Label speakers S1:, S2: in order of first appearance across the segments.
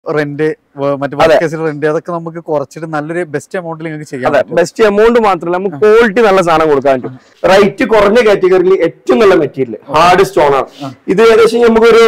S1: Rent മറ്റേ rent അതൊക്കെ നമുക്ക് കുറച്ചിട്ട് നല്ലൊരു ബെസ്റ്റ് എമൗണ്ടിൽ നിങ്ങൾക്ക് ചെയ്യാം.
S2: ബെസ്റ്റ് എമൗണ്ട് മാത്രമല്ല നമുക്ക് ക്വാളിറ്റി നല്ല സാധനം കൊടുക്കാൻ പറ്റും. റേറ്റ് കുറഞ്ഞ കാറ്റഗറിയിൽ ഏറ്റവും നല്ല മെറ്റീരിയൽ ഹാർഡ് സ്റ്റോൺ ആണ്. ഇത് ഏകദേശം നമുക്കൊരു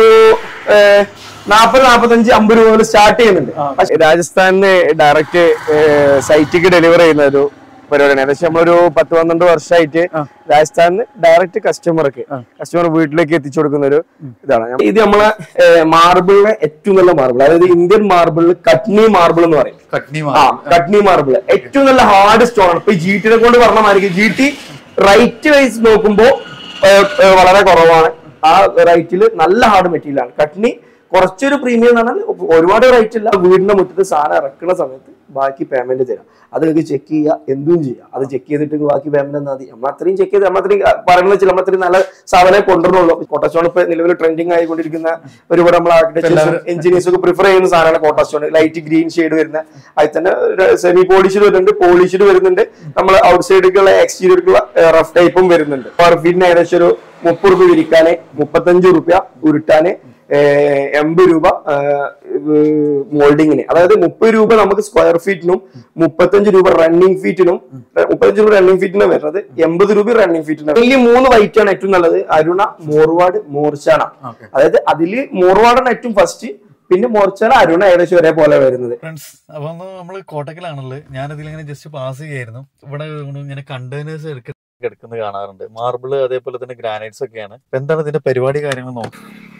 S2: 40-45-50 രൂപ മുതൽ സ്റ്റാർട്ട് ചെയ്യുന്നുണ്ട്. രാജസ്ഥാനിന് ഡയറക്റ്റ് സൈറ്റിക്ക് ഡെലിവർ ചെയ്യുന്ന ഒരു പരിപാടിയാണ്. ഏകദേശം നമ്മളൊരു 10-12 വർഷമായിട്ട് രാജസ്ഥാനിന് ഡയറക്റ്റ് കസ്റ്റമർ വീട്ടിലേക്ക് എത്തിച്ചു കൊടുക്കുന്ന ഒരു ഇതാണ്. ഇത് നമ്മളെ മാർബിളിലെ ഏറ്റവും നല്ല മാർബിൾ, അതായത് ഇന്ത്യൻ മാർബിളിൽ കട്നി മാർബിൾ എന്ന് പറയും. കട്നി മാർബിൾ ഏറ്റവും നല്ല ഹാർഡ് സ്റ്റോൺ ആണ്. ഇപ്പൊ GT കൊണ്ട് പറഞ്ഞമായിരിക്കും GT റൈറ്റ് വൈസ് നോക്കുമ്പോ വളരെ കുറവാണ്. ആ റൈറ്റില് നല്ല ഹാർഡ് മെറ്റീരിയൽ ആണ്. കട്നി കുറച്ചൊരു പ്രീമിയം എന്ന് പറഞ്ഞാൽ ഒരുപാട് റേറ്റ് ഇല്ല. വീടിന്റെ മുറ്റത്ത് സാധനം ഇറക്കുന്ന സമയത്ത് ബാക്കി പേയ്മെന്റ് തരാം. അത് നിങ്ങൾക്ക് ചെക്ക് ചെയ്യുക, എന്തും ചെയ്യാം. അത് ചെക്ക് ചെയ്തിട്ട് ബാക്കി പേയ്മെന്റ് എന്നാൽ മതി. നമ്മൾ അത്രയും ചെക്ക് ചെയ്ത് നമ്മളത്രയും പറയുന്നത് വെച്ചാൽ നമ്മൾ അത്രയും നല്ല സാധനം കൊണ്ടുവരുന്നുള്ളൂ. കോട്ടസ്റ്റോൺ ഇപ്പൊ നിലവിൽ ട്രെൻഡിങ് ആയിക്കൊണ്ടിരിക്കുന്ന ഒരുപാട് നമ്മൾ ആർക്കിടെക്ചേഴ്സും എഞ്ചിനീയേഴ്സും ഒക്കെ പ്രിഫർ ചെയ്യുന്ന സാധനമാണ് കോട്ടസ്റ്റോൺ. ലൈറ്റ് ഗ്രീൻ ഷെയ്ഡ് വരുന്ന അതിൽ തന്നെ സെമി പോളിഷ്ഡ് വരുന്നുണ്ട്, പോളിഷ്ഡ് വരുന്നുണ്ട്. നമ്മൾ ഔട്ട് സൈഡിലേക്കുള്ള എക്സ്റ്റീരിയർക്കുള്ള റഫ് ടൈപ്പും വരുന്നുണ്ട്. പെർ ഫീറ്റിന് ഏകദേശം ഒരു 30 രൂപ വിരിക്കാന്, 35 രൂപ ഉരുട്ടാന്, 80 രൂപ മോൾഡിങ്ങിന്. അതായത് 30 രൂപ നമുക്ക് സ്ക്വയർ ഫീറ്റിനും 35 രൂപ റണ്ണിങ് ഫീറ്റിനും 35 രൂപ റണ്ണിങ് ഫീറ്റിനും വരുന്നത്, 80 രൂപ റണ്ണിങ് ഫീറ്റിനും. ഈ 3 വൈറ്റ് ആണ് ഏറ്റവും നല്ലത്. അരുണ, മോർവാഡ്, മോർച്ചാന. അതായത് അതില് മോർവാഡാണ് ഏറ്റവും ഫസ്റ്റ്, പിന്നെ മോർച്ചാന, അരുണ ഏകദേശം ഒരേപോലെ വരുന്നത്.
S1: ഫ്രണ്ട്സ്, അപ്പൊ നമ്മള് കോട്ടക്കലാണുള്ളത്. ഞാനതിലിങ്ങനെ ജസ്റ്റ് പാസ് ചെയ്യായിരുന്നു. ഇവിടെ ഇങ്ങനെ കണ്ടെയ്നേഴ്സ് എടുക്കുന്നത് കാണാറുണ്ട്. മാർബിള് അതേപോലെ തന്നെ ഗ്രാനൈറ്റ്സ് ഒക്കെയാണ്. എന്താണ് ഇതിന്റെ പരിപാടി കാര്യങ്ങൾ നോക്കാം.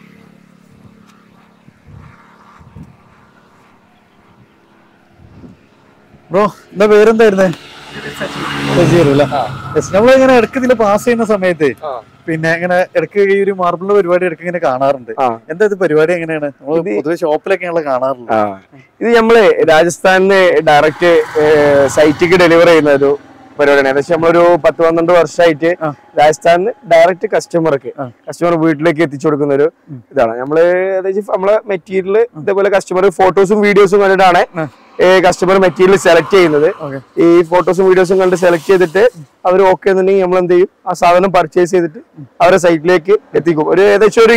S1: ബ്രോ, എന്താ പേരെന്തായിരുന്നേ? നമ്മളിങ്ങനെ ഇടയ്ക്ക് ഇതിൽ പാസ് ചെയ്യുന്ന സമയത്ത് പിന്നെ ഇങ്ങനെ ഇടയ്ക്ക് ഈ ഒരു മാർബിളിന്റെ പരിപാടി ഇടയ്ക്ക് ഇങ്ങനെ കാണാറുണ്ട്. എന്താ ഇത് പരിപാടി എങ്ങനെയാണ്? നമ്മൾ പൊതുവെ ഷോപ്പിലൊക്കെയാണല്ലോ കാണാറുള്ളത്.
S2: ഇത് നമ്മള് രാജസ്ഥാനിന് ഡയറക്റ്റ് സൈറ്റിക്ക് ഡെലിവർ ചെയ്യുന്ന ഒരു പരിപാടിയാണ്. ഏകദേശം നമ്മളൊരു 10-12 വർഷമായിട്ട് രാജസ്ഥാനിന് ഡയറക്റ്റ് കസ്റ്റമർ വീട്ടിലേക്ക് എത്തിച്ചു കൊടുക്കുന്ന ഒരു ഇതാണ്. നമ്മള് ഏകദേശം നമ്മളെ മെറ്റീരിയൽ ഇതേപോലെ കസ്റ്റമർ ഫോട്ടോസും വീഡിയോസും കണ്ടിട്ടാണ് കസ്റ്റമർ മെറ്റീരിയൽ സെലക്ട് ചെയ്യുന്നത്. ഈ ഫോട്ടോസും വീഡിയോസും കണ്ട് സെലക്ട് ചെയ്തിട്ട് അവർ ഓക്കെ എന്നുണ്ടെങ്കിൽ നമ്മൾ എന്ത് ചെയ്യും, ആ സാധനം പർച്ചേസ് ചെയ്തിട്ട് അവരെ സൈറ്റിലേക്ക് എത്തിക്കും. ഒരു ഏകദേശം ഒരു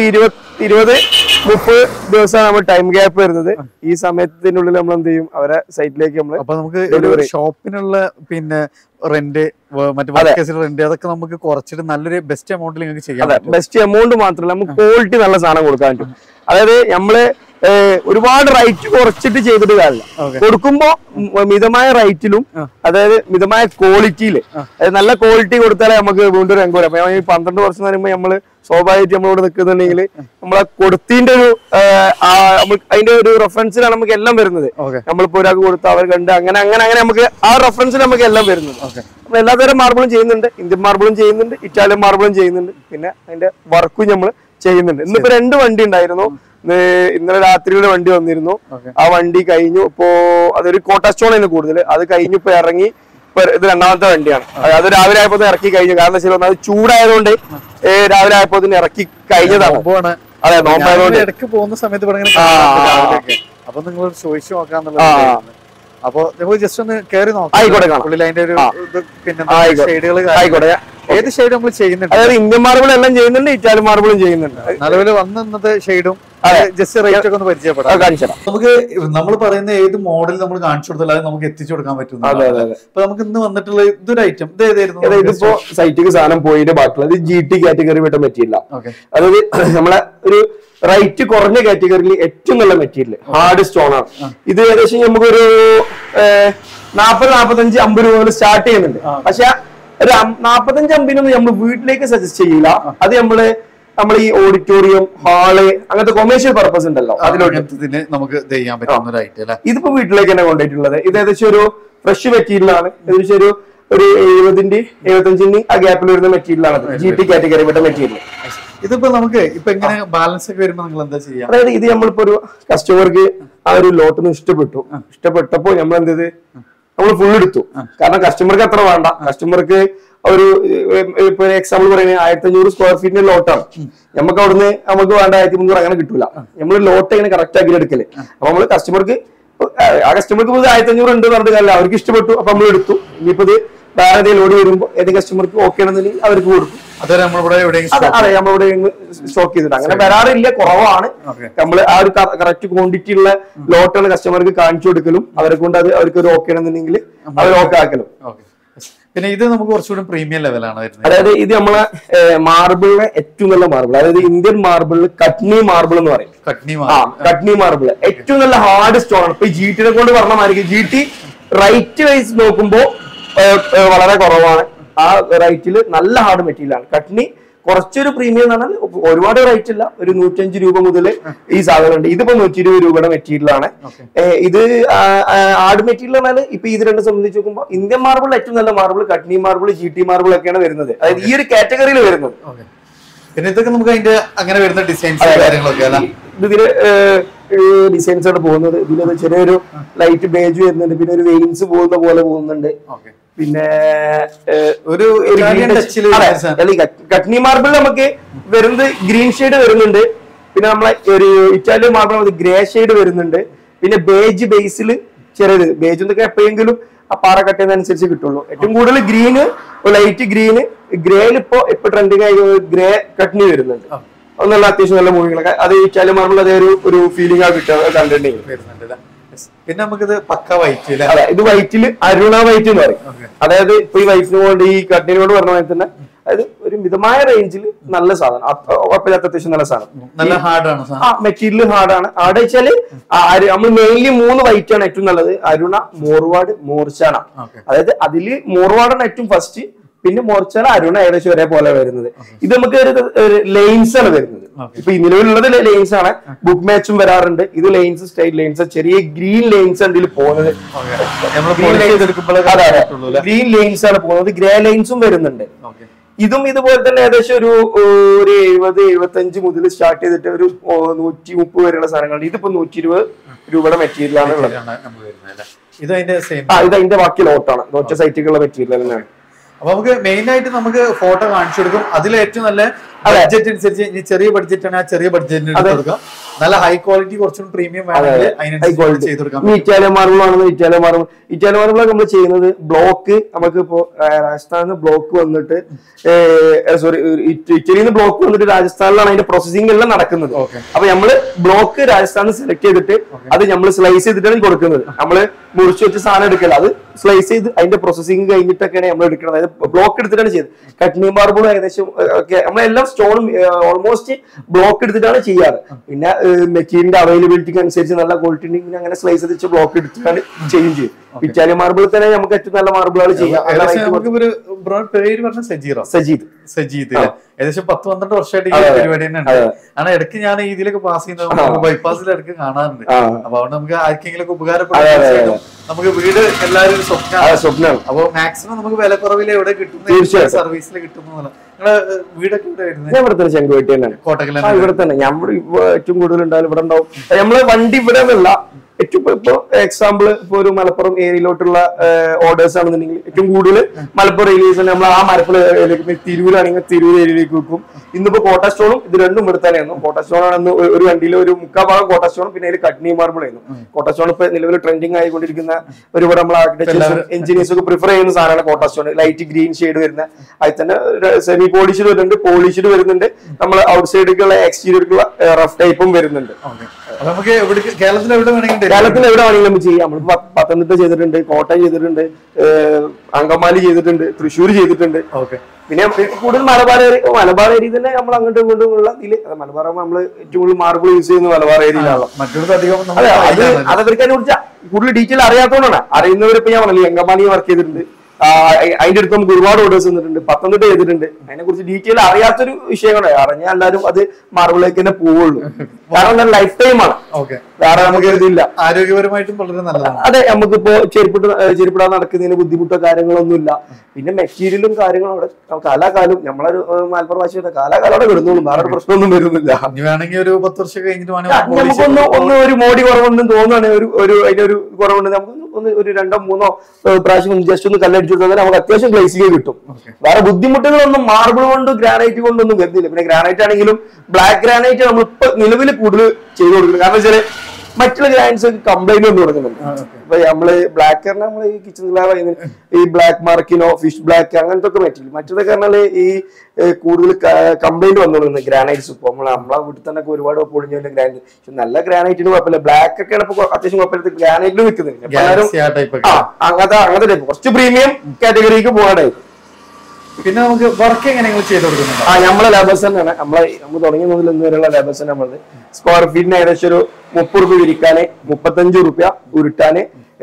S2: 20-30 ദിവസമാണ് നമ്മൾ ടൈം ഗ്യാപ്പ് വരുന്നത്. ഈ സമയത്തിനുള്ളിൽ നമ്മൾ എന്ത് ചെയ്യും, അവരെ സൈറ്റിലേക്ക് നമ്മൾ.
S1: അപ്പൊ നമുക്ക് ഷോപ്പിനുള്ള പിന്നെ റെന്റ് മറ്റേ റെന്റ് അതൊക്കെ നമുക്ക് കുറച്ചിട്ട് നല്ലൊരു ബെസ്റ്റ് എമൗണ്ടിൽ നിങ്ങൾക്ക് ചെയ്യാം.
S2: ബെസ്റ്റ് എമൗണ്ട് മാത്രമല്ല നമുക്ക് ക്വാളിറ്റി നല്ല സാധനം കൊടുക്കാൻ പറ്റും. അതായത് നമ്മള് ഒരുപാട് റേറ്റ് കുറച്ചിട്ട് ചെയ്തിട്ട് കാര്യമില്ല. കൊടുക്കുമ്പോ മിതമായ റേറ്റിലും അതായത് മിതമായ ക്വാളിറ്റിയില്, അതായത് നല്ല ക്വാളിറ്റി കൊടുത്താലേ നമുക്ക് വീണ്ടും രംഗം വരും. അപ്പൊ ഈ 12 വർഷം എന്ന് പറയുമ്പോൾ നമ്മള് സ്വാഭാവികമായിട്ട് നമ്മളിവിടെ നിൽക്കുന്നുണ്ടെങ്കിൽ നമ്മളെ കൊടുത്തിന്റെ ഒരു അതിന്റെ ഒരു റെഫറൻസിലാണ് നമുക്ക് എല്ലാം വരുന്നത്. നമ്മളിപ്പോ ഒരാൾക്ക് കൊടുത്ത് അവർ കണ്ട് അങ്ങനെ അങ്ങനെ അങ്ങനെ നമുക്ക് ആ റെഫറൻസിൽ നമുക്ക് എല്ലാം വരുന്നത്. നമ്മൾ എല്ലാത്തരം മാർബിളും ചെയ്യുന്നുണ്ട്, ഇന്ത്യൻ മാർബിളും ചെയ്യുന്നുണ്ട്, ഇറ്റാലിയൻ മാർബിളും ചെയ്യുന്നുണ്ട്, പിന്നെ അതിന്റെ വർക്കും നമ്മൾ ചെയ്യുന്നുണ്ട്. ഇന്നിപ്പോ 2 വണ്ടി ഉണ്ടായിരുന്നു. ഇന്നലെ രാത്രിയുടെ വണ്ടി വന്നിരുന്നു. ആ വണ്ടി കഴിഞ്ഞു. ഇപ്പോ അതൊരു കോട്ടസ്റ്റോണാണ് കൂടുതൽ. അത് കഴിഞ്ഞു ഇപ്പൊ ഇറങ്ങി. ഇത് 2ാമത്തെ വണ്ടിയാണ്. അത് രാവിലെ ആയപ്പോ ഇറക്കി കഴിഞ്ഞു. കാരണം വെച്ചാൽ അത് ചൂടായതുകൊണ്ട് രാവിലെ ആയപ്പോ ഇറക്കി കഴിഞ്ഞതാണ്. അതെ, നോമ്പായതുകൊണ്ട്
S1: ഇടയ്ക്ക് പോകുന്ന സമയത്ത് അപ്പൊ നിങ്ങൾ ചോദിച്ചു നോക്കാന്നുള്ളത്. അപ്പൊ ജസ്റ്റ് ഒന്ന് കയറി നോക്കാം.
S2: ആയിക്കോട്ടെ,
S1: അതിന്റെ ഒരു പിന്നെ ഷെയ്ഡുകൾ ആയിക്കോട്ടെ. ഏത് ഷെയ്ഡ് നമ്മൾ ചെയ്യുന്നുണ്ട്?
S2: അതായത് ഇന്ത്യൻ മാർബിൾ എല്ലാം ചെയ്യുന്നുണ്ട്, ഇറ്റാലിയൻ മാർബിളും ചെയ്യുന്നുണ്ട്.
S1: നിലവിൽ വന്നത് ഷെയ്ഡും ജസ്റ്റ് റേറ്റ് ഒക്കെ ഒന്ന് പരിചയപ്പെടാം. നമുക്ക് നമ്മൾ പറയുന്ന ഏത് മോഡൽ നമ്മൾ കാണിച്ചു കൊടുത്താലും അത് നമുക്ക് എത്തിച്ചു കൊടുക്കാൻ പറ്റും. അപ്പൊ നമുക്ക് ഇന്ന് വന്നിട്ടുള്ള ഇതൊരു ഐറ്റം ഇത് ഏതായിരുന്നു?
S2: ഇതിപ്പോ സൈറ്റിക്ക് സാധനം പോയിട്ട് ബാക്കിയുള്ളത് GT കാറ്റഗറി വിട്ട മെറ്റീരിയൽ. അതായത് നമ്മളെ ഒരു റേറ്റ് കുറഞ്ഞ കാറ്റഗറിയിൽ ഏറ്റവും നല്ല മെറ്റീരിയൽ ഹാർഡ് സ്റ്റോൺ ആണ്. ഇത് ഏകദേശം നമുക്കൊരു 40-45-50 രൂപ മുതൽ സ്റ്റാർട്ട് ചെയ്യുന്നുണ്ട്. പക്ഷെ ഒരു 45-50 നമ്മൾ വീട്ടിലേക്ക് സജസ്റ്റ് ചെയ്യില്ല. അത് നമ്മൾ ഈ ഓഡിറ്റോറിയം, ഹാള്, അങ്ങനത്തെ കൊമേഴ്ഷ്യൽ പർപ്പസ് ഉണ്ടല്ലോ,
S1: അതിലോട്ട് നമുക്ക് ചെയ്യാൻ പറ്റുന്ന ഒരു ഐറ്റം.
S2: ഇതിപ്പോ വീട്ടിലേക്ക് തന്നെ കൊണ്ടുപോയിട്ടുള്ളത്. ഇത് ഏകദേശം ഒരു ഫ്രഷ് മെറ്റീരിയൽ ആണ്. ഏകദേശം ഒരു 70-75 ആ ഗ്യാപ്പിൽ വരുന്ന മെറ്റീരിയൽ ആണ് GT കാറ്റഗറി പെട്ട മെറ്റീരിയൽ.
S1: ഇതിപ്പോ നമുക്ക് ഇപ്പൊ എങ്ങനെ ബാലൻസ് ഒക്കെ വരുമ്പോ നിങ്ങൾ എന്താ ചെയ്യാം?
S2: അതായത് ഇത് നമ്മളിപ്പോ ഒരു കസ്റ്റമർക്ക് ആ ഒരു ലോട്ടിന് ഇഷ്ടപ്പെട്ടപ്പോ നമ്മൾ എന്ത് ചെയ്ത് നമ്മൾ ഫുൾ എടുത്തു. കാരണം കസ്റ്റമർക്ക് അത്ര വേണ്ട. കസ്റ്റമർക്ക് ഒരു ഇപ്പൊ എക്സാമ്പിൾ പറയുന്നത് 1500 സ്ക്വയർ ഫീറ്റിന്റെ ലോട്ടാണ്. നമുക്ക് അവിടുന്ന് നമുക്ക് വേണ്ട 1300 അങ്ങനെ കിട്ടൂല. നമ്മൾ ലോട്ട് ഇങ്ങനെ കറക്റ്റ് ആക്കി എടുക്കല്. അപ്പൊ നമ്മള് കസ്റ്റമർക്ക് ആ കസ്റ്റമർക്ക് 1500 ഉണ്ട് പറഞ്ഞിട്ട് കാര്യമില്ല, അവർക്ക് ഇഷ്ടപ്പെട്ടു, അപ്പൊ നമ്മൾ എടുത്തു. ഇനിയിപ്പോ ഇത് വേറെ ലോഡ് വരുമ്പോൾ ഏത് കസ്റ്റമർക്ക് ഓക്കെ ആണെന്നുണ്ടെങ്കിൽ അവർക്ക് കൊടുക്കും.
S1: അതെ, നമ്മളിവിടെ
S2: സ്റ്റോക്ക് ചെയ്തിട്ട് അങ്ങനെ വരാറില്ല, കുറവാണ്. നമ്മൾ ആ ഒരു കറക്റ്റ് ക്വാണ്ടിറ്റി ഉള്ള ലോട്ടുകൾ കസ്റ്റമർക്ക് കാണിച്ചു കൊടുക്കലും അവരെ കൊണ്ട് അത് അവർക്ക് ഒരു ഓക്കെ ആണെന്നുണ്ടെങ്കിൽ അവർ ഓക്കെ ആക്കലും.
S1: പിന്നെ ഇത് നമുക്ക് കുറച്ചുകൂടി പ്രീമിയം ലെവലാണ് വരുന്നത്.
S2: അതായത് ഇത് നമ്മളെ മാർബിളിലെ ഏറ്റവും നല്ല മാർബിൾ, അതായത് ഇന്ത്യൻ മാർബിളിൽ കട്നി മാർബിൾ എന്ന് പറയും. കട്നി മാർബിൾ ഏറ്റവും നല്ല ഹാർഡ് സ്റ്റോൺ ആണ്. ഇപ്പൊ GT കൊണ്ട് പറഞ്ഞ മാതിരി GT റൈറ്റ് വൈസ് നോക്കുമ്പോ വളരെ കുറവാണ്. ആ റൈറ്റില് നല്ല ഹാർഡ് മെറ്റീരിയൽ ആണ്. കട്നി കുറച്ചൊരു പ്രീമിയം എന്ന് പറഞ്ഞാൽ ഒരുപാട് റേറ്റ് ഇല്ല, ഒരു 105 രൂപ മുതൽ ഈ സാധനം ഉണ്ട്. ഇതിപ്പോ 120 രൂപയുടെ മെറ്റീരിയൽ ആണ്. ഇത് ഹാർഡ് മെറ്റീരിയൽ പറഞ്ഞാൽ ഇപ്പൊ ഇത് രണ്ടും സംബന്ധിച്ച് നോക്കുമ്പോൾ ഇന്ത്യൻ മാർബിൾ ഏറ്റവും നല്ല marble Katni marble GT marble ഒക്കെയാണ് വരുന്നത്. അതായത് ഈ ഒരു കാറ്റഗറിയിൽ വരുന്നത്.
S1: പിന്നെ ഇതൊക്കെ നമുക്ക് അതിന്റെ അങ്ങനെ വരുന്ന ഡിസൈൻസ് കാര്യങ്ങളൊക്കെ
S2: ഇതില് ഡിസൈൻസ് ആണ് പോകുന്നത്. ഇതിൽ ചെറിയൊരു ലൈറ്റ് ബേജ് വരുന്നുണ്ട്, പിന്നെ ഒരു വെയിൻസ് പോകുന്ന പോലെ പോകുന്നുണ്ട്. പിന്നെ ഒരു കട്നി മാർബിൾ നമുക്ക് വരുന്നത് ഗ്രീൻ ഷെയ്ഡ് വരുന്നുണ്ട്. പിന്നെ നമ്മളെ ഒരു ഇറ്റാലിയൻ മാർബിൾ ഗ്രേ ഷെയ്ഡ് വരുന്നുണ്ട്. പിന്നെ ബേജ് ബേസിൽ ചെറിയത് ബേജ് എന്നൊക്കെ എപ്പോഴെങ്കിലും ആ പാറ കട്ടുന്നതനുസരിച്ച് കിട്ടുള്ളൂ. ഏറ്റവും കൂടുതൽ ഗ്രീന്, ലൈറ്റ് ഗ്രീന്, ഗ്രേയിൽ ഇപ്പൊ ട്രെൻഡിങ് ആയി ഗ്രേ കട്നി വരുന്നുണ്ട്. നല്ല അത്യാവശ്യം നല്ല മൂവികളൊക്കെ അത് ഇറ്റാലിയൻ മാർബിൾ അതേ ഒരു ഫീലിംഗ് ആ കിട്ടുക കണ്ടിട്ടുണ്ടെങ്കിൽ വരുന്നുണ്ട്.
S1: പിന്നെ നമുക്കിത് പക്ക വൈറ്റ്,
S2: അതെ ഇത് വൈറ്റില് അരുണ വൈറ്റ് എന്ന് പറയും. അതായത് ഇപ്പൊ ഈ വൈറ്റിന് കൊണ്ട് ഈ കട്ടിനോട് പറഞ്ഞ പോലെ തന്നെ അതായത് ഒരു മിതമായ റേഞ്ചിൽ നല്ല സാധനം, അത്യാവശ്യം നല്ല സാധനം,
S1: നല്ല ഹാർഡാണ്.
S2: മെറ്റീരിയൽ ഹാർഡാണ്. ഹാർഡ് വെച്ചാല് നമ്മൾ മെയിൻലി 3 വൈറ്റ് ആണ് ഏറ്റവും നല്ലത്. അരുണ, മോർവാഡ്, മോർച്ചാന. അതായത് അതില് മോർവാഡാണ് ഏറ്റവും ഫസ്റ്റ്, പിന്നെ മോർച്ചാന, അരുണ ഏകദേശം ഒരേപോലെ വരുന്നത്. ഇത് നമുക്ക് ഒരു ലൈൻസ് ആണ് വരുന്നത്. ഇപ്പൊ ഈ നിലവിലുള്ളത് ലൈൻസ് ആണ്. ബുക്ക് മാച്ചും വരാറുണ്ട്. ഇത് ലൈൻസ് സ്റ്റൈൽ ലൈൻസ്, ചെറിയ ഗ്രീൻ ലൈൻസ് ആണ് ഇതിൽ പോകുന്നത്. ഗ്രീൻ ലൈൻസ് ആണ് പോകുന്നത്. ഗ്രേ ലൈൻസും വരുന്നുണ്ട്. ഇതും ഇതുപോലെ തന്നെ ഏകദേശം ഒരു 70-75 മുതൽ സ്റ്റാർട്ട് ചെയ്തിട്ട് ഒരു 130 വരെയുള്ള സാധനങ്ങൾ. ഇതിപ്പോ 120 രൂപയുടെ മെറ്റീരിയൽ ആണ് ഉള്ളത്.
S1: ഇത്
S2: അതിന്റെ ബാക്കി ലോട്ടാണ്, ഒറ്റ സൈറ്റുകളുടെ മെറ്റീരിയൽ തന്നെയാണ്.
S1: അപ്പൊ നമുക്ക് മെയിൻ ആയിട്ട് നമുക്ക് ഫോട്ടോ കാണിച്ചു കൊടുക്കും. അതിൽ ഏറ്റവും നല്ല ബഡ്ജറ്റ് അനുസരിച്ച്, ഇനി ചെറിയ ബഡ്ജറ്റ് ആണ് ആ ചെറിയ ബഡ്ജറ്റിന് കൊടുക്കാം. നല്ല ഹൈ ക്വാളിറ്റി കുറച്ചും പ്രീമിയം ചെയ്ത് കൊടുക്കാം.
S2: ഇറ്റാലിയൻ മാർബിൾ ആണെന്ന് ഇറ്റാലിയൻ മാർബിൾ നമ്മൾ ചെയ്യുന്നത് ബ്ലോക്ക് നമുക്ക് ഇപ്പോ രാജസ്ഥാനിൽ ബ്ലോക്ക് വന്നിട്ട് സോറി ഇറ്റലിയിൽ നിന്ന് ബ്ലോക്ക് വന്നിട്ട് രാജസ്ഥാനിലാണ് അതിന്റെ പ്രോസസിംഗ് എല്ലാം നടക്കുന്നത്. അപ്പൊ നമ്മള് ബ്ലോക്ക് രാജസ്ഥാനിൽ സെലക്ട് ചെയ്തിട്ട് അത് നമ്മൾ സ്ലൈസ് ചെയ്തിട്ടാണ് കൊടുക്കുന്നത്. നമ്മള് മുറിച്ച് വെച്ച് സാധനം എടുക്കല, അത് സ്ലൈസ് ചെയ്ത് അതിന്റെ പ്രോസസിംഗ് കഴിഞ്ഞിട്ടൊക്കെയാണ് നമ്മൾ എടുക്കുന്നത്. അതായത് ബ്ലോക്ക് എടുത്തിട്ടാണ് ചെയ്തത്. കട്നി മാർബിളും ഏകദേശം നമ്മളെല്ലാം സ്റ്റോണും ഓൾമോസ്റ്റ് ബ്ലോക്ക് എടുത്തിട്ടാണ് ചെയ്യാറ്. പിന്നെ മെറ്റീരിയലിന്റെ അവൈലബിലിറ്റിക്ക് അനുസരിച്ച് നല്ല ക്വാളിറ്റി ഉണ്ടെങ്കിൽ അങ്ങനെ സ്ലൈസ് ചെയ്ത് ബ്ലോക്ക് എടുത്തിട്ടാണ് ചെയ്യും. ഇറ്റാലിയൻ മാർബിൾ തന്നെ നമുക്ക് ഏറ്റവും നല്ല മാർബിളാണ് ചെയ്യാം.
S1: സജീദ് ഏകദേശം 10-12 വർഷമായിട്ട് ഈ പരിപാടി തന്നെയാണ്. കാരണം ഇടയ്ക്ക് ഞാൻ ഇതിലൊക്കെ പാസ് ചെയ്യുന്ന ബൈപ്പാസിൽ ഇടയ്ക്ക് കാണാറുണ്ട്. അപ്പൊ അവിടെ നമുക്ക് ആർക്കെങ്കിലും ഉപകാരപ്പെടും. നമുക്ക് വീട് എല്ലാവരും സ്വപ്നമാണ്. അപ്പൊ മാക്സിമം നമുക്ക് വില കുറവിൽ എവിടെ കിട്ടുന്ന സർവീസിൽ കിട്ടുന്ന വീടൊക്കെ ഇവിടെ വരുന്നത്
S2: ചെങ്കുവെട്ടി തന്നെയാണ്, കോട്ടക്കൽ ഇവിടെ തന്നെ. നമ്മൾ ഏറ്റവും കൂടുതൽ ഉണ്ടാവും ഇവിടെ ഉണ്ടാവും. നമ്മള് വണ്ടി ഇവിടെ നിന്നുള്ള ഏറ്റവും ഇപ്പൊ എക്സാമ്പിൾ ഇപ്പൊ ഒരു മലപ്പുറം ഏരിയയിലോട്ടുള്ള ഓർഡേഴ്സ് ആണെന്നുണ്ടെങ്കിൽ ഏറ്റവും കൂടുതൽ മലപ്പുറം ഏരിയസ് നമ്മൾ ആ മലപ്പുറം തിരൂരാണെങ്കിൽ തിരൂർ ഏരിയയിലേക്ക് വെക്കും. ഇന്നിപ്പോ കോട്ട സ്റ്റോണും ഇത് രണ്ടും ഇവിടെ തന്നെയായിരുന്നു. കോട്ട സ്റ്റോൺ ആണെന്ന് ഒരു വണ്ടിയിൽ ഒരു 3/4 ഭാഗം കോട്ട സ്റ്റോൺ, പിന്നെ അതിൽ കട്നി മാർബിൾ ആയിരുന്നു. കോട്ട സ്റ്റോൺ ഇപ്പൊ നിലവിൽ ട്രെൻഡിങ് ആയിക്കൊണ്ടിരിക്കുന്ന ഒരുപാട് നമ്മൾ ആർക്കിടെക്ചേഴ്സും എഞ്ചിനീയേഴ്സും ഒക്കെ പ്രിഫർ ചെയ്യുന്ന സാധനമാണ് കോട്ട സ്റ്റോൺ. ലൈറ്റ് ഗ്രീൻ ഷെയ്ഡ് വരുന്ന അതിൽ തന്നെ സെമി പോളിഷ്ഡ് വരുന്നുണ്ട്, പോളിഷ്ഡ് വരുന്നുണ്ട്. നമ്മൾ ഔട്ട് സൈഡിലേക്കുള്ള എക്സ്റ്റീരിയർക്കുള്ള റഫ് ടൈപ്പും വരുന്നുണ്ട്.
S1: നമുക്ക് കേരളത്തിൽ എവിടെ വേണമെങ്കിലും
S2: നമുക്ക് ചെയ്യാം. നമ്മൾ പത്തനംതിട്ട ചെയ്തിട്ടുണ്ട്, കോട്ടയം ചെയ്തിട്ടുണ്ട്, അങ്കമാലി ചെയ്തിട്ടുണ്ട്, തൃശ്ശൂർ ചെയ്തിട്ടുണ്ട്. പിന്നെ കൂടുതൽ മലബാർ ഏരിയ തന്നെ നമ്മൾ അങ്ങോട്ടും ഇങ്ങോട്ടും ഉള്ള ഇതില് മലബാർ നമ്മൾ ഏറ്റവും കൂടുതൽ മാർബിൾ യൂസ് ചെയ്യുന്ന മലബാർ ഏരിയയിലാണ്. അത് അവർക്ക് കുറിച്ച് കൂടുതൽ ഡീറ്റെയിൽ അറിയാത്തതുകൊണ്ടാണ്. അറിയുന്നവരിപ്പോ ഞാൻ പറഞ്ഞില്ല അങ്കമാലി വർക്ക് ചെയ്തിട്ടുണ്ട്, അതിന്റെ അടുത്ത് നമുക്ക് ഒരുപാട് ഓർഡേഴ്സ് വന്നിട്ടുണ്ട്, പത്തനംതിട്ട ചെയ്തിട്ടുണ്ട്. അതിനെ കുറിച്ച് ഡീറ്റെയിൽ അറിയാത്തൊരു വിഷയമാണ്. അറിഞ്ഞാൽ എല്ലാവരും അത് മാർബിളിലേക്ക് തന്നെ പോവുള്ളൂ. കാരണം ലൈഫ് ടൈം ആണ്, വേറെ നമുക്ക് ഇതില്ല.
S1: ആരോഗ്യപരമായിട്ടും വളരെ നല്ലതാണ്.
S2: അതെ, നമുക്കിപ്പോ ചെരുപ്പിടാൻ നടക്കുന്നതിന് ബുദ്ധിമുട്ടോ കാര്യങ്ങളൊന്നും. പിന്നെ മെറ്റീരിയലും കാര്യങ്ങളും അവിടെ കാലാകാലം നമ്മളൊരു മലപ്പുറം ഭാഷയുടെ കാലാകാലം അവിടെ കിടന്നോളും, വേറെ പ്രശ്നമൊന്നും വരുന്നില്ല.
S1: വേണമെങ്കിൽ ഒരു 10 വർഷം കഴിഞ്ഞിട്ട്
S2: നമുക്കൊന്ന് ഒരു മോടി കുറവുണ്ടെന്ന് തോന്നുകയാണെങ്കിൽ അതിനൊരു കുറവുണ്ട്, നമുക്ക് ഒരു 2-3 പ്രാവശ്യം ജസ്റ്റ് ഒന്ന് കല്ലടിച്ചു കൊടുത്താൽ നമുക്ക് അത്യാവശ്യം ഗ്ലേസിംഗ് കിട്ടും. വേറെ ബുദ്ധിമുട്ടുകളൊന്നും മാർബിൾ കൊണ്ട് ഗ്രാനൈറ്റ് കൊണ്ടൊന്നും വരുന്നില്ല. പിന്നെ ഗ്രാനൈറ്റ് ആണെങ്കിലും ബ്ലാക്ക് ഗ്രാനൈറ്റ് നമ്മളിപ്പോ നിലവിൽ കൂടുതൽ ചെയ്തു കൊടുക്കുന്നത്. കാരണം വെച്ചാല് മറ്റുള്ള ഗ്രാൻഡ്സ് കംപ്ലൈന്റ് ഒന്നും കൊടുക്കുന്നുണ്ട്. ഇപ്പൊ നമ്മള് ബ്ലാക്ക് നമ്മള് ഈ കിച്ചൺ സ്ലാബ് ഈ ബ്ലാക്ക് മാർക്കിനോ ഫിഷ് ബ്ലാക്ക് അങ്ങനത്തെ ഒക്കെ പറ്റില്ല. മറ്റേതൊക്കെ പറഞ്ഞാല് ഈ കൂടുതൽ കംപ്ലൈന്റ് വന്നോളുന്നത് ഗ്രാനൈറ്റ്സ്. ഇപ്പൊ നമ്മളെ വീട്ടിൽ തന്നെ ഒരുപാട് പൊളിഞ്ഞ ഗ്രാനൈറ്റ്, പക്ഷെ നല്ല ഗ്രാനൈറ്റിന് കുഴപ്പമില്ല. ബ്ലാക്ക് ഒക്കെയാണ് ഇപ്പൊ അത്യാവശ്യം കുഴപ്പമില്ല, ഗ്രാനൈറ്റിൽ നിൽക്കുന്നില്ല. അങ്ങനത്തെ ടൈപ്പ് കുറച്ച് പ്രീമിയം കാറ്റഗറിക്ക് പോകാൻ ടൈപ്പ്.
S1: പിന്നെ നമുക്ക് വർക്ക് എങ്ങനെ ചെയ്ത് കൊടുക്കുന്നുണ്ട്?
S2: നമ്മളെ ലേബേഴ്സ് തന്നെയാണ്. നമ്മൾ തുടങ്ങിയ മുതൽ ഇന്ന് വരെയുള്ള ലേബേഴ്സ് തന്നെ നമ്മളത്. സ്ക്വയർ ഫീറ്റിന് ഏകദേശം ഒരു 30 രൂപ വിരിക്കാന്, 35 രൂപ ഉരുട്ടാന്,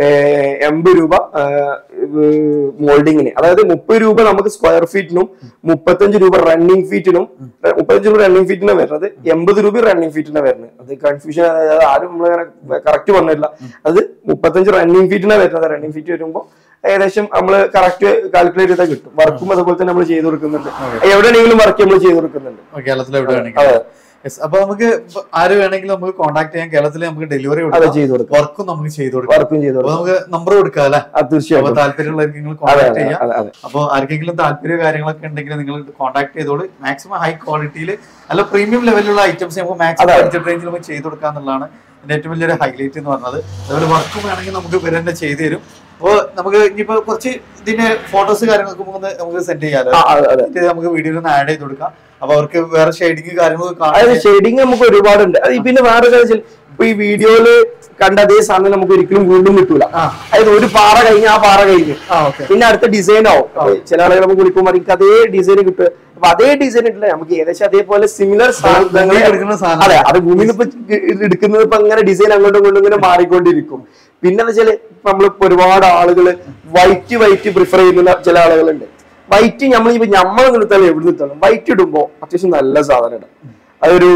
S2: 80 രൂപ മോൾഡിങ്ങിന്. അതായത് 30 രൂപ നമുക്ക് സ്ക്വയർ ഫീറ്റിനും 35 രൂപ റണ്ണിങ് ഫീറ്റിനും. 35 രൂപ റണ്ണിങ് ഫീറ്റിനാണ് വരുന്നത്, 80 രൂപ റണ്ണിങ് ഫീറ്റിനാണ് വരുന്നത്. അത് കൺഫ്യൂഷൻ, അതായത് ആരും നമ്മളങ്ങനെ കറക്റ്റ് പറഞ്ഞില്ല. അത് 35 റണ്ണിങ് ഫീറ്റിനാണ് വരുന്നത്. റണ്ണിങ് ഫീറ്റ് വരുമ്പോൾ ഏകദേശം നമ്മള് കറക്റ്റ് കാൽക്കുലേറ്റ് ചെയ്താൽ കിട്ടും. വർക്കും അതുപോലെ തന്നെ നമ്മൾ ചെയ്ത് കൊടുക്കുന്നുണ്ട്. എവിടെയാണെങ്കിലും വർക്ക് നമ്മൾ ചെയ്ത് കൊടുക്കുന്നുണ്ട്
S1: കേരളത്തിൽ എവിടെയാണെങ്കിലും. അപ്പൊ നമുക്ക് ആര് വേണമെങ്കിലും നമുക്ക് കോൺടാക്ട് ചെയ്യാം. കേരളത്തിൽ നമുക്ക് ഡെലിവറി വർക്കും നമുക്ക് ചെയ്ത് കൊടുക്കാം. നമുക്ക് നമ്പർ കൊടുക്കാം അല്ലെ? തീർച്ചയായും. താല്പര്യമുള്ളവർക്ക് നിങ്ങൾ കോൺടാക്ട് ചെയ്യാം. അപ്പൊ ആർക്കെങ്കിലും താല്പര്യ കാര്യങ്ങളൊക്കെ ഉണ്ടെങ്കിൽ നിങ്ങൾ കോൺടാക്ട് ചെയ്തോളൂ. മാക്സിമം ഹൈ ക്വാളിറ്റിയിൽ നല്ല പ്രീമിയം ലെവലിലുള്ള ഐറ്റംസ് നമുക്ക് മാക്സിമം ബഡ്ജറ്റ് റേഞ്ചിൽ നമുക്ക് ചെയ്ത് കൊടുക്കുക എന്നുള്ളതാണ് എന്റെ ഏറ്റവും വലിയൊരു ഹൈലൈറ്റ് എന്ന് പറഞ്ഞത്. അതുപോലെ വർക്കും വേണമെങ്കിൽ നമുക്ക് ഇവർ തന്നെ ചെയ്തു തരും. അപ്പൊ നമുക്ക് ഇനിയിപ്പോ കുറച്ച് ഇതിന്റെ ഫോട്ടോസ് കാര്യങ്ങളൊക്കെ നമുക്ക് സെൻഡ് ചെയ്യാലോ, നമുക്ക് വീഡിയോയിൽ ഒന്ന് ആഡ് ചെയ്ത് കൊടുക്കാം. അപ്പൊ അവർക്ക് വേറെ ഷെയ്ഡിങ് കാര്യങ്ങളൊക്കെ കാണാം.
S2: ഷെയ്ഡിങ് നമുക്ക് ഒരുപാടുണ്ട്. പിന്നെ വേറെ ഇപ്പൊ ഈ വീഡിയോയില് കണ്ട അതേ സാധനം നമുക്ക് ഒരിക്കലും വീണ്ടും കിട്ടൂല. അതായത് ഒരു പാറ കഴിഞ്ഞ് ആ പാറ കഴിഞ്ഞു പിന്നെ അടുത്ത ഡിസൈൻ ആവും. ചില ആളുകൾ നമുക്ക് വിളിക്കുമ്പോൾ എനിക്ക് അതേ ഡിസൈൻ കിട്ടും. അപ്പൊ അതേ ഡിസൈൻ ഇട്ടില്ല, നമുക്ക് ഏകദേശം അതേപോലെ സിമിലർ സാധനങ്ങൾ. അതെ, അത് ഭൂമിയിൽ ഇപ്പൊ എടുക്കുന്നത് ഇപ്പൊ അങ്ങനെ ഡിസൈൻ അങ്ങോട്ടും ഇങ്ങോട്ടും ഇങ്ങനെ മാറിക്കൊണ്ടിരിക്കും. പിന്നെന്ന് വെച്ചാല് നമ്മളിപ്പോ ഒരുപാട് ആളുകള് വൈറ്റ് പ്രിഫർ ചെയ്യുന്ന ചില ആളുകളുണ്ട്. വൈറ്റ് നമ്മളിപ്പോ നമ്മൾ നിർത്താലും എവിടെ നിർത്താലും വൈറ്റ് ഇടുമ്പോ അത്യാവശ്യം നല്ല സാധനമാണ്. അതൊരു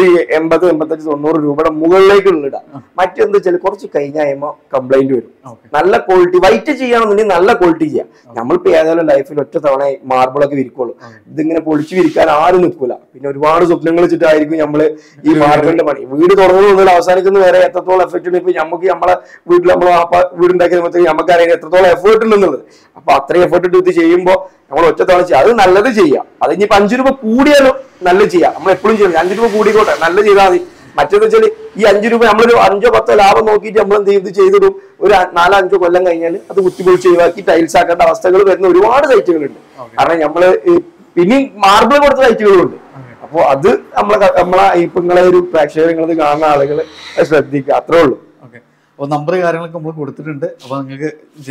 S2: 80, 85, 90 രൂപയുടെ മുകളിലേക്ക് ഇടാം. മറ്റെന്താ വെച്ചാൽ കുറച്ച് കഴിഞ്ഞാൽ കംപ്ലൈന്റ് വരും. നല്ല ക്വാളിറ്റി വൈറ്റ് ചെയ്യണമെന്നുണ്ടെങ്കിൽ നല്ല ക്വാളിറ്റി ചെയ്യാം. നമ്മളിപ്പോ ഏതായാലും ലൈഫിൽ ഒറ്റ തവണ മാർബിളൊക്കെ വിരിക്കുള്ളൂ. ഇതിങ്ങനെ പൊളിച്ച് വിരിക്കാൻ ആരും നിൽക്കൂല. പിന്നെ ഒരുപാട് സ്വപ്നങ്ങൾ വെച്ചിട്ടായിരിക്കും നമ്മള് ഈ മാർബിളിന്റെ പണി. വീട് തുടങ്ങുന്ന മുതൽ അവസാനിക്കുന്ന വരെ എത്രത്തോളം എഫക്ട് ഉണ്ട്. ഇപ്പൊ നമുക്ക് നമ്മളെ വീട്ടിൽ നമ്മൾ വീടുണ്ടാക്കിയ സമയത്ത് നമുക്ക് അറിയാം എത്രത്തോളം എഫേർട്ട് ഉണ്ടെന്നുള്ളത്. അപ്പൊ അത്രയും എഫേർട്ട് ഇട്ട് ഇത് ചെയ്യുമ്പോൾ നമ്മൾ ഒറ്റ തവണ ചെയ്യാം. അത് നല്ലത് ചെയ്യാം. അത് ഇനിയിപ്പോ 5 രൂപ കൂടിയാലും നല്ല ചെയ്യാം. നമ്മൾ എപ്പോഴും ചെയ്യും 5 രൂപ കൂടിക്കോട്ടെ, നല്ല ചെയ്താൽ മതി. മറ്റേന്ന് വെച്ചാൽ ഈ 5 രൂപ നമ്മളൊരു 5 or 10 ലാഭം നോക്കിയിട്ട് നമ്മൾ എന്ത് ചെയ്ത് ചെയ്തിടും. ഒരു 4-5 കൊല്ലം കഴിഞ്ഞാൽ അത് കുത്തിപ്പൊളിച്ച് ഒഴിവാക്കി ടൈൽസ് ആക്കേണ്ട അവസ്ഥകൾ വരുന്ന ഒരുപാട് സൈറ്റുകളുണ്ട്. കാരണം നമ്മള് പിന്നെയും മാർബിൾ കൊടുത്ത സൈറ്റുകളുണ്ട്. അപ്പൊ അത് നമ്മളെ ഇപ്പൊ നിങ്ങളെ ഒരു പ്രേക്ഷകരങ്ങളത് കാണുന്ന ആളുകൾ ശ്രദ്ധിക്കുക, അത്രേ ഉള്ളൂ.
S1: അപ്പൊ നമ്പർ കാര്യങ്ങളൊക്കെ നമ്മൾ കൊടുത്തിട്ടുണ്ട്. അപ്പൊ നിങ്ങൾക്ക്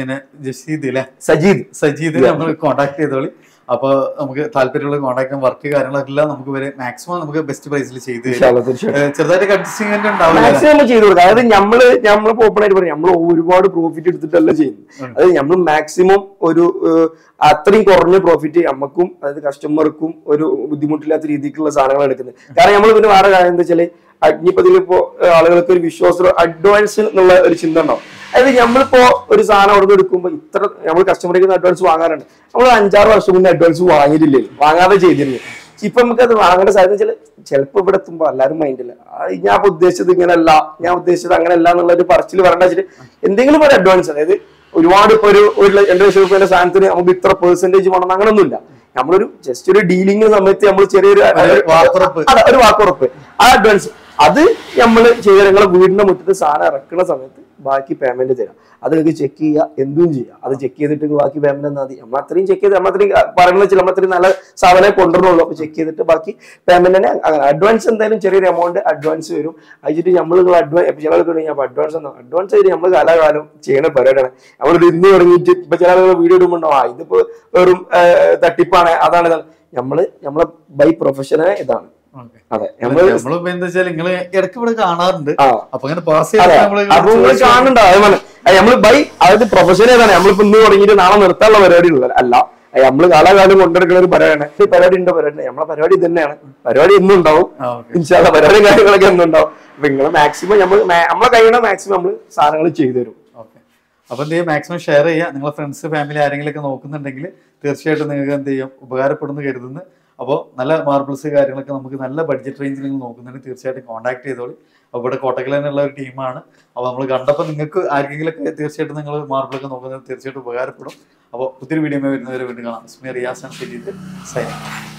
S1: ജസീദ് അല്ലെ, സജീദ് നമ്മൾ കോൺടാക്ട് ചെയ്തോളി. അപ്പൊ നമുക്ക് താല്പര്യമുള്ള കോൺടാക്ട് വർക്ക് കാര്യങ്ങളൊക്കെ നമുക്ക് വരെ മാക്സിമം നമുക്ക് ബെസ്റ്റ് പ്രൈസിൽ ചെയ്ത് ചെറുതായിട്ട് കൺസിസ്റ്റന്റ്
S2: മാക്സിമം ചെയ്ത് കൊടുക്കാം. അതായത് നമ്മള് ഓപ്പൺ ആയിട്ട് പറയാം, നമ്മൾ ഒരുപാട് പ്രോഫിറ്റ് എടുത്തിട്ടല്ല ചെയ്യുന്നത്. അതായത് നമ്മൾ മാക്സിമം ഒരു അത്രയും കുറഞ്ഞ പ്രോഫിറ്റ് നമുക്കും അതായത് കസ്റ്റമർക്കും ഒരു ബുദ്ധിമുട്ടില്ലാത്ത രീതിക്കുള്ള സാധനങ്ങൾ എടുക്കുന്നത്. കാരണം നമ്മൾ പിന്നെ വേറെ കാര്യം എന്താ വെച്ചാല് അഗ്നിപ്പതിലിപ്പോ ആളുകൾക്ക് ഒരു വിശ്വാസം അഡ്വാൻസ് എന്നുള്ള ഒരു ചിന്ത ഉണ്ടാവും. അതായത് നമ്മളിപ്പോ ഒരു സാധനം അവിടെ എടുക്കുമ്പോൾ ഇത്ര നമ്മൾ കസ്റ്റമറിൽ അഡ്വാൻസ് വാങ്ങാറുണ്ട്. നമ്മൾ 5-6 വർഷം മുന്നേ അഡ്വാൻസ് വാങ്ങിയിട്ടില്ലേ, വാങ്ങാതെ ചെയ്തിരുന്നു. ഇപ്പൊ നമുക്ക് അത് വാങ്ങേണ്ട സാധ്യത വെച്ചാൽ ചിലപ്പോൾ ഇവിടെ എത്തുമ്പോൾ എല്ലാവരും മൈൻഡില്ല, ഞാൻ ഉദ്ദേശിച്ചത് ഇങ്ങനെയല്ല, ഞാൻ ഉദ്ദേശിച്ചത് അങ്ങനെയല്ല എന്നുള്ള ഒരു പറച്ചിൽ വരേണ്ട വെച്ചിട്ട് എന്തെങ്കിലും ഒരു അഡ്വാൻസ്, അതായത് ഒരുപാട് ഇപ്പൊ ഒരു 2 ലക്ഷം രൂപയുടെ സാധനത്തിന് നമുക്ക് ഇത്ര പെർസെന്റേജ് വേണം അങ്ങനൊന്നുമില്ല. നമ്മളൊരു ജസ്റ്റ് ഒരു ഡീലിംഗ് സമയത്ത് നമ്മൾ ചെറിയൊരു ഒരു വാക്കുറപ്പ്, ആ അഡ്വാൻസ് അത് നമ്മൾ ചെയ്ത നിങ്ങളെ വീടിന്റെ മുറ്റത്ത് സാധനം ഇറക്കുന്ന സമയത്ത് ബാക്കി പേയ്മെന്റ് തരാം. അത് നിങ്ങൾക്ക് ചെക്ക് ചെയ്യുക, എന്തും ചെയ്യാം. അത് ചെക്ക് ചെയ്തിട്ട് ബാക്കി പേയ്മെന്റ് എന്നാൽ മതി. നമ്മൾ അത്രയും ചെക്ക് ചെയ്ത് നമ്മളത്രയും പറയുന്നത് വെച്ചാൽ നമ്മൾ അത്രയും നല്ല സാധനം കൊണ്ടുവരുന്നുള്ളൂ. അപ്പൊ ചെക്ക് ചെയ്തിട്ട് ബാക്കി പേയ്മെന്റ് തന്നെ അങ്ങനെ അഡ്വാൻസ് എന്തായാലും ചെറിയൊരു എമൗണ്ട് അഡ്വാൻസ് വരും. അയച്ചിട്ട് നമ്മൾ അഡ്വാൻസ് ചെയ്ത് നമ്മൾ കാലാകാലം ചെയ്യണ പരിപാടിയാണ്. നമ്മളൊരു ഇന്ന് തുടങ്ങിയിട്ട് ഇപ്പൊ ചില ആളുകൾ വീഡിയോ ഇടുമ്പോണ്ടോ ഇതിപ്പോ വെറും തട്ടിപ്പാണ് അതാണ് നമ്മളെ ബൈ പ്രൊഫഷനെ ഇതാണ്. അതെ,
S1: നമ്മളിപ്പോ എന്താ വെച്ചാൽ നിങ്ങള് ഇടയ്ക്ക് ഇവിടെ കാണാറുണ്ട്. അപ്പൊ അങ്ങനെ പാസ്
S2: കാണുന്നുണ്ടോ? അതേപോലെ നമ്മള് ബൈ അതായത് പ്രൊഫഷൻ ഏതാണ്. നമ്മളിപ്പോ ഇന്ന് തുടങ്ങിയിട്ട് നാളെ നിർത്താനുള്ള പരിപാടി ഉള്ളത് അല്ല. നമ്മള് കാലാകാലം കൊണ്ടെടുക്കുന്ന ഒരു പരിപാടിയാണ്. ഈ പരിപാടി ഉണ്ടോ പരിപാടി, നമ്മളെ പരിപാടി ഇത് തന്നെയാണ്. പരിപാടി എന്നും ഉണ്ടാവും. ഇൻഷാല്ലാ പരിപാടി കാര്യങ്ങളൊക്കെ എന്നും ഉണ്ടാവും. അപ്പൊ നിങ്ങള് മാക്സിമം നമ്മളെ കഴിയണ മാക്സിമം നമ്മള് സാധനങ്ങൾ ചെയ്തു തരും.
S1: അപ്പൊ എന്ത് ചെയ്യും, മാക്സിമം ഷെയർ ചെയ്യുക. നിങ്ങളെ ഫ്രണ്ട്സ് ഫാമിലി ആരെങ്കിലും ഒക്കെ നോക്കുന്നുണ്ടെങ്കിൽ തീർച്ചയായിട്ടും നിങ്ങൾക്ക് എന്ത് ചെയ്യും, ഉപകാരപ്പെടുന്നു കരുതുന്നു. അപ്പോൾ നല്ല മാർബിൾസ് കാര്യങ്ങളൊക്കെ നമുക്ക് നല്ല ബഡ്ജറ്റ് റേഞ്ചിൽ നിങ്ങൾ നോക്കുന്നുണ്ടെങ്കിൽ തീർച്ചയായിട്ടും കോൺടാക്ട് ചെയ്തോളി. അപ്പോൾ ഇവിടെ കോട്ടക്കൽ തന്നെയുള്ള ഒരു ടീമാണ്. അപ്പോൾ നമ്മൾ കണ്ടപ്പോൾ നിങ്ങൾക്ക് ആർക്കെങ്കിലൊക്കെ തീർച്ചയായിട്ടും നിങ്ങൾ മാർബിളൊക്കെ നോക്കുന്നത് തീർച്ചയായിട്ടും ഉപകാരപ്പെടും. അപ്പോൾ പുതിയൊരു വീഡിയോ വരുന്നവരെ വീണ്ടും കാണാം. Riyas and Sajeed signing.